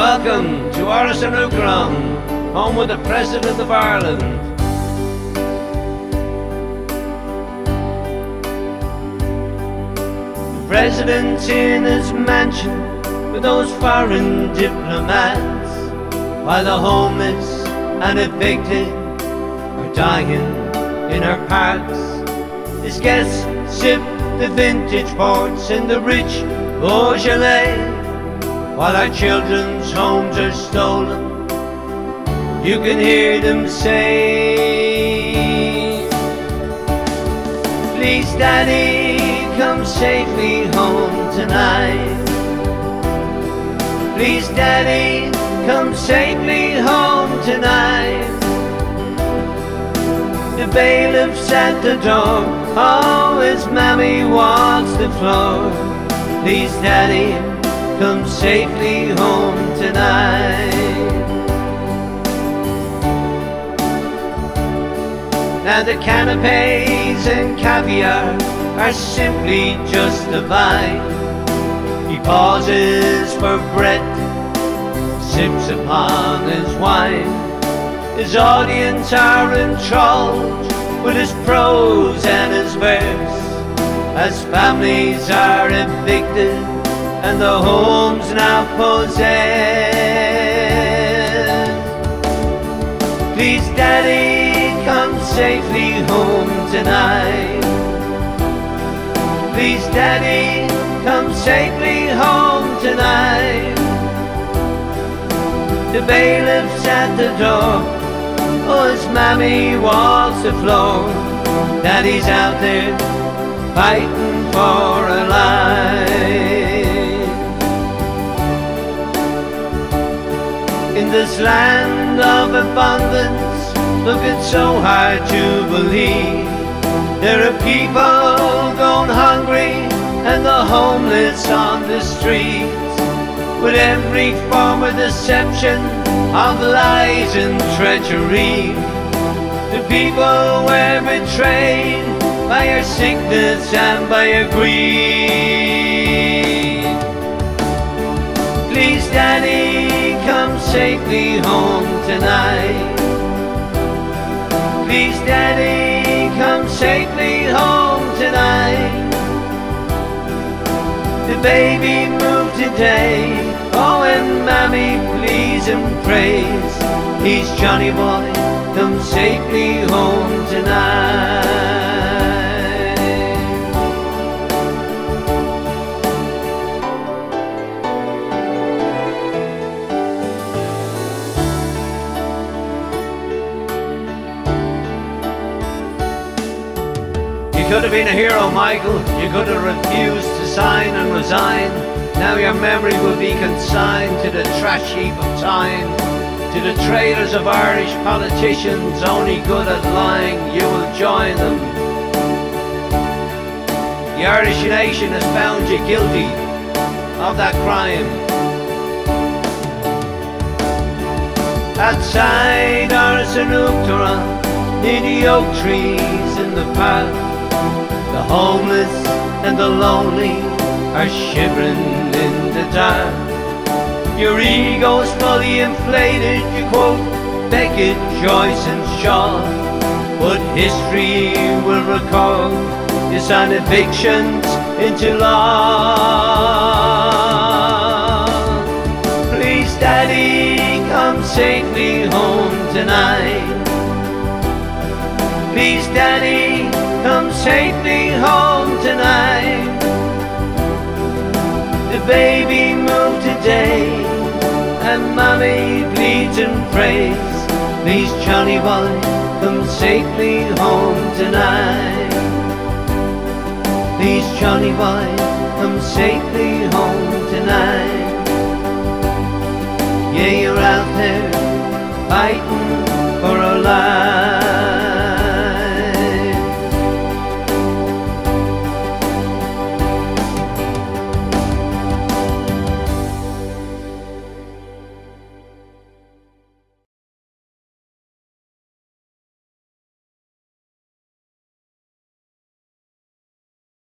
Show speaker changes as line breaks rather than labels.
welcome to Arsenal, home of the President of Ireland. The President's in his mansion with those foreign diplomats, while the homeless and evicted are dying in our parks. His guests sip the vintage ports in the rich Beaujolais, while our children's homes are stolen. You can hear them say, please Daddy, come safely home tonight. Please Daddy, come safely home tonight. The bailiff's at the door, oh, his mammy walks the floor. Please Daddy, come safely home tonight. Now the canapes and caviar are simply just a vibe. He pauses for breath, sips upon his wine. His audience are enthralled with his prose and his verse, as families are evicted and the homes now possessed. Please Daddy, come safely home tonight. Please Daddy, come safely home tonight. The bailiff's at the door, oh, his mammy walks the floor. Daddy's out there fighting for a life. In this land of abundance, look, it's so hard to believe. There are people going hungry and the homeless on the streets, with every form of deception, of lies and treachery. The people were betrayed by your sickness and by your greed. Please Daddy, come safely home tonight. Please Daddy, come safely home tonight. The baby moved today, oh, and Mammy please and praise. He's Johnny boy, come safely home tonight. You could have been a hero, Michael. You could have refused to sign and resign. Now your memory will be consigned to the trash heap of time. To the traitors of Irish politicians, only good at lying, you will join them. The Irish nation has found you guilty of that crime. Outside Arsenal, near the oak trees in the park, the homeless and the lonely are shivering in the dark. Your ego's fully inflated, you quote Beckett, Joyce and Shaw, but history will record you sign evictions into law. Please Daddy, come safely home tonight. Please Daddy, come safely home tonight. The baby moved today, and Mommy pleads and prays. Please Johnny boy, come safely home tonight. Please Johnny boy, come safely home tonight. Yeah, you're out there fighting for our lives.